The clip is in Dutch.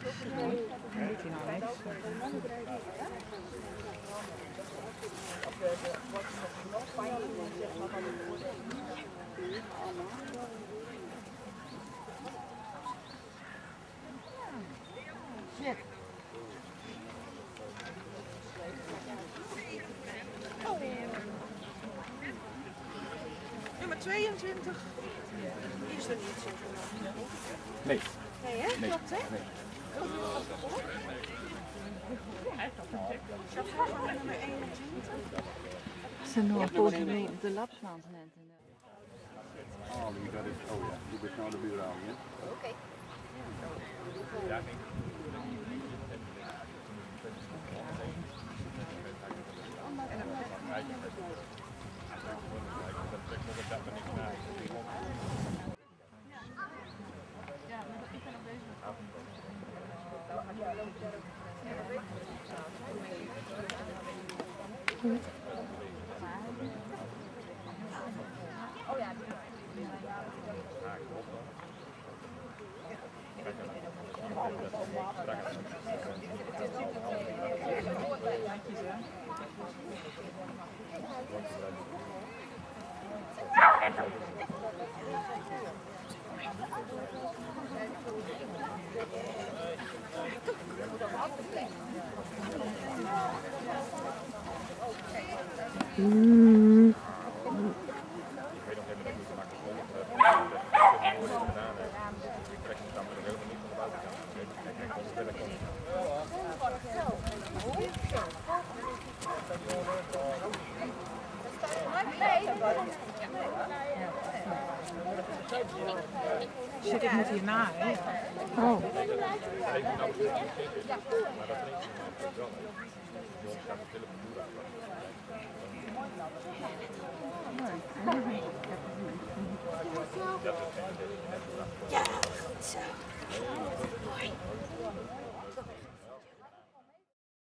doet hij nou niks. Nummer 22 is er niet. Nee. Nee, hè? Nee. Klopt, hè? Nee. Nummer 21. Ze nog positief de lapswand net. Oh, je gaat het. Oh ja, je bent nou de buur aan, hè? Oké. Ja, Zit ik met hierna, hè? Oh. Ja.